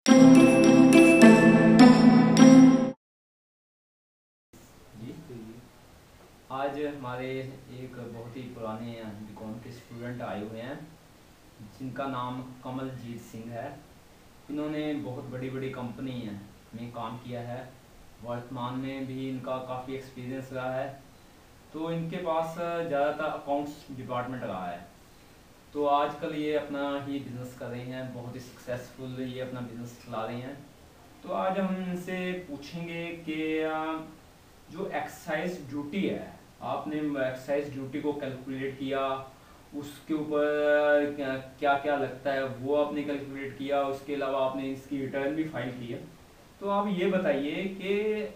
आज हमारे एक बहुत ही पुराने बीकॉम के स्टूडेंट आए हुए हैं जिनका नाम कमलजीत सिंह है। इन्होंने बहुत बड़ी बड़ी कंपनी में काम किया है। वर्तमान में भी इनका काफ़ी एक्सपीरियंस रहा है। तो इनके पास ज़्यादातर अकाउंट्स डिपार्टमेंट रहा है। तो आजकल ये अपना ही बिज़नेस कर रहे हैं, बहुत ही सक्सेसफुल ये अपना बिज़नेस चला रहे हैं। तो आज हम इनसे पूछेंगे कि जो एक्साइज ड्यूटी है, आपने एक्साइज ड्यूटी को कैलकुलेट किया, उसके ऊपर क्या क्या लगता है वो आपने कैलकुलेट किया, उसके अलावा आपने इसकी रिटर्न भी फाइल की है। तो आप ये बताइए कि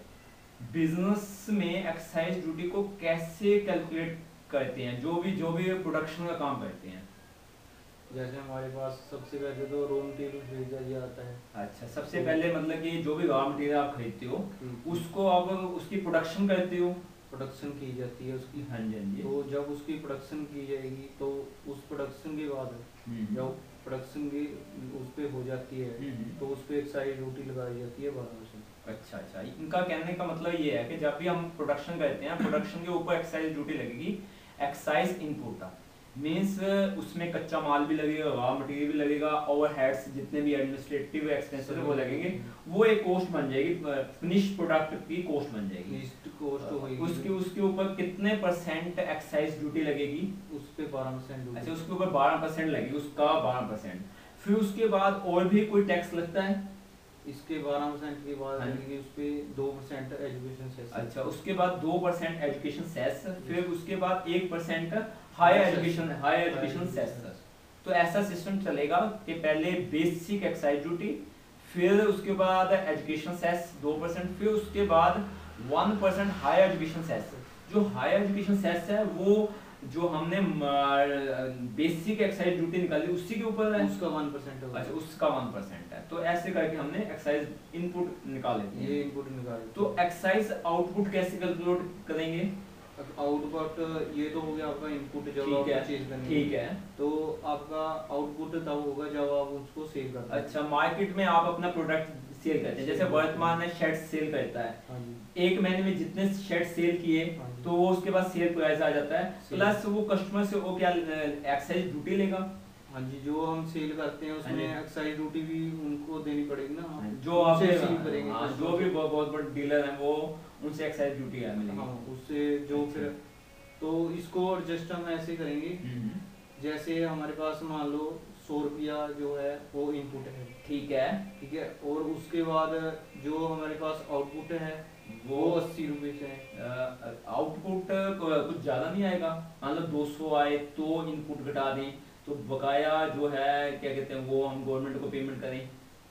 बिजनेस में एक्साइज ड्यूटी को कैसे कैलकुलेट करते हैं, जो भी प्रोडक्शन का काम करते हैं। जैसे हमारे पास सबसे पहले तो रॉ मटेरियल खरीदा जाता है। अच्छा, सबसे पहले मतलब कि जो भी रॉ मटेरियल आप खरीदते हो उसको आप उसकी प्रोडक्शन करते हो। प्रोडक्शन की जाती है उसकी। हाँ जी, हाँ जी। तो जब उसकी प्रोडक्शन की जाएगी तो उस प्रोडक्शन के बाद जब प्रोडक्शन की उस पे हो जाती है तो उस पे एक्साइज ड्यूटी लगाई जाती है 12%। अच्छा अच्छा, इनका कहने का मतलब ये है कि जब भी हम प्रोडक्शन करते हैं, प्रोडक्शन के ऊपर एक्साइज ड्यूटी लगेगी। एक्साइज इनपुट मीन्स उसमें कच्चा माल भी लगेगा, रॉ मटेरियल भी लगेगा, ओवरहेड्स जितने भी एडमिनिस्ट्रेटिव एक्सपेंसेस है वो लगेंगे। वो एक कॉस्ट बन जाएगी, फिनिश प्रोडक्ट की कॉस्ट बन जाएगी। कॉस्ट होगी उसके ऊपर कितने परसेंट एक्साइज ड्यूटी लगेगी? उस पे 12%। अच्छा, उसके ऊपर 12% लगेगी, उसका 12%। फिर उसके बाद और भी कोई टैक्स लगता है? इसके 12% के बाद लगेगी उस पे 2% एजुकेशन सेस। अच्छा, उसके बाद 2% एजुकेशन सेस, फिर उसके बाद 1% हायर एजुकेशन सेस। तो ऐसा सिस्टम चलेगा कि पहले बेसिक एक्साइज ड्यूटी, फिर उसके बाद एजुकेशन सेस 2%, फिर उसके बाद 1% हायर एजुकेशन सेस। जो हायर एजुकेशन सेस है वो जो हमने बेसिक एक्साइज ड्यूटी निकाली उसी के ऊपर है, उसका 1% होगा। अच्छा, उसका 1% है। तो ऐसे करके हमने एक्साइज इनपुट निकाले, ये इनपुट निकाले। तो एक्साइज आउटपुट कैसे कैलकुलेट करेंगे? आउटपुट ये तो हो गया आपका इनपुट जब आप परचेज करेंगे। ठीक है। तो आपका आउटपुट तब होगा जब आप उसको सेल करते हैं। अच्छा, मार्केट में आप अपना प्रोडक्ट सेल करते हैं, जैसे वर्तमान में शर्ट सेल करता है, एक महीने में जितने शर्ट सेल किए तो वो उसके बाद सेल प्राइस आ जाता है, प्लस वो कस्टमर से वो क्या एक्साइज ड्यूटी लेगा। हाँ जी, जो हम सेल करते हैं उसमें एक्साइज ड्यूटी भी उनको देनी पड़ेगी ना, जो आप सेल करेंगे। जो भी बहुत बड़े डीलर हैं वो उनसे एक्साइज ड्यूटी मिलेगी। हाँ, उससे जो फिर तो इसको एडजस्ट हम ऐसे करेंगे जैसे हमारे पास मान लो 100 रुपया जो है वो इनपुट है। ठीक है, ठीक है। और उसके बाद जो हमारे पास आउटपुट है वो 80 रुपये से है। आउटपुट कुछ ज्यादा नहीं आएगा, मान लो 200 आए तो इनपुट घटा दें, तो बकाया जो है क्या कहते हैं वो हम गवर्नमेंट को पेमेंट करें।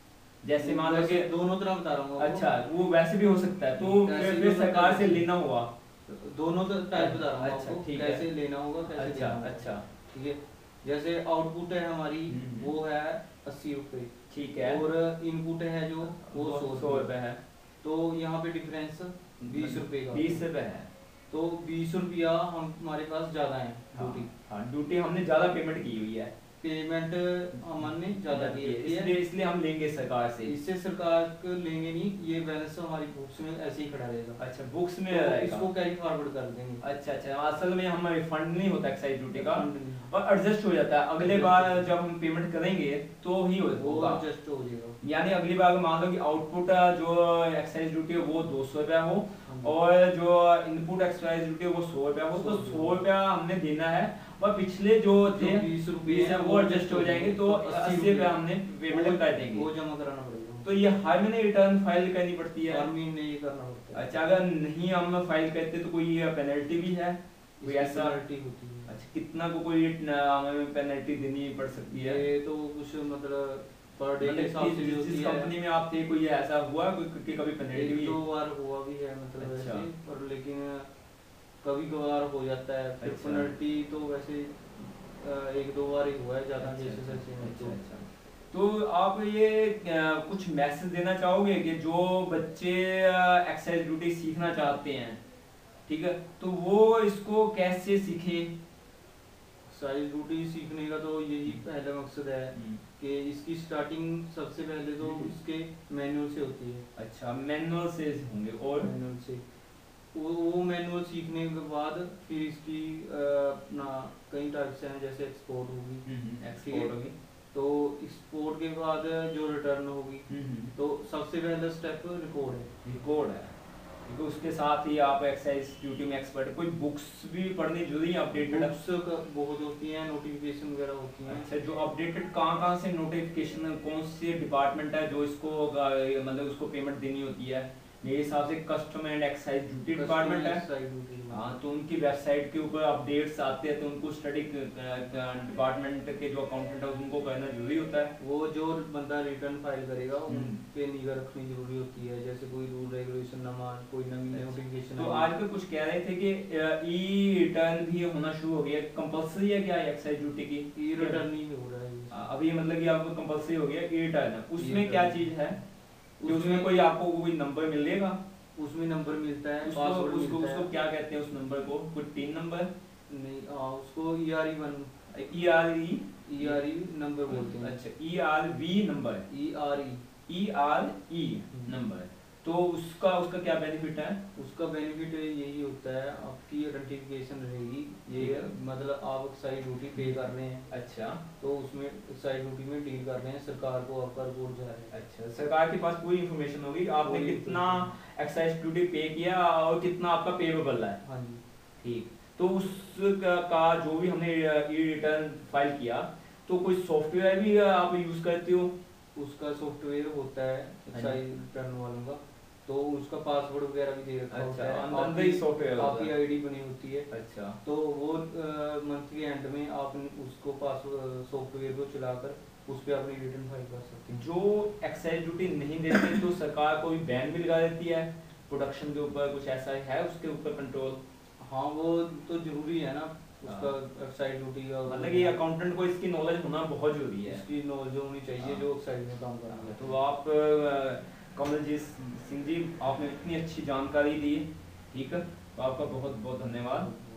जैसे मान लो कि दोनों तरह बता रहा हूँ। अच्छा, वो वैसे भी हो सकता है, तो फिर सरकार से लेना होगा। दोनों टाइप बता रहा हूँ। अच्छा, ठीक है, कैसे लेना होगा, कैसे अच्छा लेना होगा। अच्छा, ठीक है। जैसे आउटपुट है हमारी वो है 80 रुपये। ठीक है। और इनपुट है जो वो 100 रुपये है। तो यहाँ पे डिफरेंस 20 रुपये का। 20 रुपये है। तो 20 रुपया हमारे पास ज्यादा है ड्यूटी। हाँ, ड्यूटी हमने ज्यादा पेमेंट की हुई है, पेमेंट हमने ज्यादा की है, इसलिए हम लेंगे सरकार से। इससे सरकार को लेंगे नहीं, ये बैलेंस हमारी बुक्स में ऐसे ही खड़ा रहेगा। अच्छा, बुक्स में तो इसको कैरी फॉरवर्ड कर देंगे। अच्छा अच्छा, असल में हम रिफंड नहीं होता एक्साइज ड्यूटी का, और एडजस्ट हो जाता है। अगले बार जब हम पेमेंट करेंगे तो ही होगा, एडजस्ट हो जाएगा। यानी अगली बार मान लो कि आउटपुट जो एक्साइज ड्यूटी है वो 200 रुपया हो और जो इनपुट एक्साइज ड्यूटी है वो 100 रुपया हो, तो 100 रुपया हमने देना है, और पिछले जो थे 20 रुपये वो एडजस्ट हो जाएंगे, तो 80 रुपया हमने पेमेंट कर देंगे। वो जमा कराना पड़ेगा। तो ये हर महीने रिटर्न फाइल करनी पड़ती है? हर महीने ये करना पड़ता है। अच्छा, अगर नहीं हम फाइल करते तो कोई पेनल्टी भी है? कोई ऐसा पेनल्टी होती है? अच्छा, कितना को कोई हमें पेनल्टी देनी पड़ सकती है? ये तो कुछ मतलब पर डे के हिसाब से जिस कंपनी में आप थे कोई ऐसा हुआ कोई कभी पेनल्टी भी? 1-2 बार हुआ भी है मतलब अच्छा। वैसे, पर लेकिन कभी कभार हो जाता है। फिर अच्छा। पेनल्टी तो वैसे 1-2 बार ही हुआ है, ज्यादा केसेस ऐसे हैं। अच्छा, तो आप ये कुछ मैसेज देना चाहोगे कि जो बच्चे एक्साइज ड्यूटी सीखना चाहते हैं, ठीक है, तो वो इसको कैसे सीखें? एक्साइज ड्यूटी सीखने का तो यही पहला मकसद है कि इसकी स्टार्टिंग सबसे पहले तो इसके मैनुअल से होती है। अच्छा, मैनुअल से होंगे, और मैनुअल से वो मैनुअल सीखने के बाद फिर इसकी अपना कई टाइप्स हैं, जैसे एक्सपोर्ट होगी, एक्सपोर्ट होगी, तो एक्सपोर्ट के बाद जो रिटर्न होगी, तो सबसे पहला स्टेप रिकॉर्ड है। रिकॉर्ड है, क्योंकि उसके साथ ही आप एक्साइज ड्यूटी में एक्सपर्ट। कोई बुक्स भी पढ़नी जरूरी है, अपडेटेड बुक्स बहुत होती हैं, नोटिफिकेशन वगैरह होती हैं। अच्छा, जो अपडेटेड कहाँ से नोटिफिकेशन, कौन से डिपार्टमेंट है जो इसको मतलब उसको पेमेंट देनी होती है? मेरे हिसाब से custom and excise duty department है। हाँ, तो उनकी वेबसाइट के ऊपर अपडेट्स आते हैं, तो उनको स्टडी डिपार्टमेंट के जो अकाउंटेंट है उनको करना जरूरी होता है। वो जो बंदा रिटर्न फाइल करेगा उन पे निगाह रखनी जरूरी होती है, जैसे कोई रूल रेगुलेशन ना मान, कोई नई नोटिफिकेशन। तो आजकल कुछ कह रहे थे कि ई रिटर्न भी होना शुरू हो गया, कंपलसरी है क्या एक्साइज ड्यूटी की? ई रिटर्न नहीं हो रहा है अभी, मतलब कि आपको कंपलसरी हो गया ई रिटर्न। उसमें क्या चीज है कि उसमें कोई आपको कोई नंबर मिलेगा? उसमें नंबर मिलता है, पासवर्ड मिलता है। उसको क्या कहते हैं उस नंबर को? कोई 3 नंबर? नहीं, उसको ERE1 ERE नंबर बोलते हैं। अच्छा, ERV नंबर, ERE नंबर। तो उसका क्या बेनिफिट है? उसका बेनिफिट यही होता है, आपकी आइडेंटिफिकेशन रहेगी, ये मतलब आप एक्साइज ड्यूटी पे कर रहे हैं। अच्छा, तो उसमें एक्साइज ड्यूटी में डील कर रहे हैं, सरकार को आपका रिपोर्ट जा रहा है। अच्छा, सरकार के पास पूरी इंफॉर्मेशन होगी आपने कितना एक्साइज ड्यूटी पे किया और कितना आपका पेबल है। हाँ जी, ठीक। तो उसका जो भी हमने ई रिटर्न फाइल किया, तो कोई सॉफ्टवेयर भी आप यूज करते हो? उसका सॉफ्टवेयर होता है एक्साइज रिटर्न वालों का, तो उसका पासवर्ड वगैरह भी दे रखा होता है, अंदर ही सॉफ्टवेयर आपकी आईडी बनी होती है। अच्छा, तो वो मंथ के एंड में आप उसको पासवर्ड सॉफ्टवेयर को चलाकर उस पे अपनी रिटर्न फाइल कर सकते हैं। जो एक्साइज ड्यूटी नहीं देते तो सरकार कोई बैन भी लगा देती है प्रोडक्शन के ऊपर, कुछ ऐसा है उसके ऊपर कंट्रोल? हाँ, वो तो जरूरी है ना, उसका एक्साइज ड्यूटी का, मतलब कि अकाउंटेंट को इसकी नॉलेज होना बहुत जरूरी है। इसकी नॉलेज होनी चाहिए जो एक्साइज में काम करेंगे। तो आप कमलजीत सिंह जी, आपने इतनी अच्छी जानकारी दी, ठीक है, तो आपका बहुत बहुत धन्यवाद।